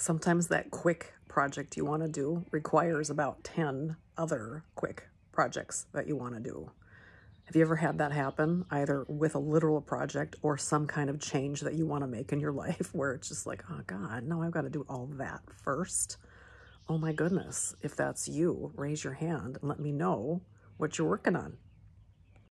Sometimes that quick project you want to do requires about 10 other quick projects that you want to do. Have you ever had that happen, either with a literal project or some kind of change that you want to make in your life where it's just like, oh God, no, I've got to do all that first? Oh my goodness, if that's you, raise your hand and let me know what you're working on.